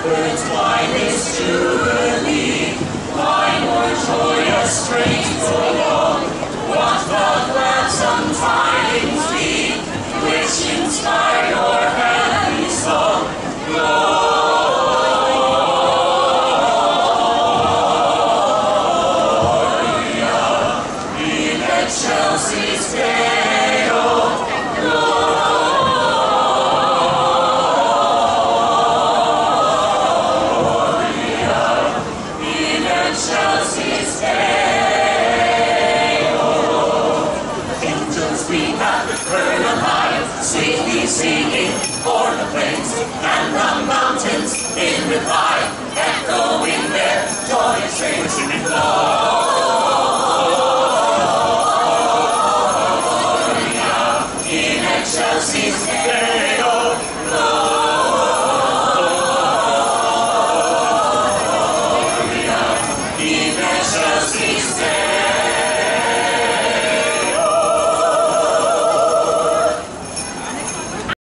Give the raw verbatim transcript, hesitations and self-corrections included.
Birds fly this jubilee, why more joyous strains along? What the gladsome tidings be, which inspire your heavenly song? Gloria, in excelsis Deo, excelsis Deo. Angels beam at the kernel high, sweetly singing for the plains and the mountains in reply.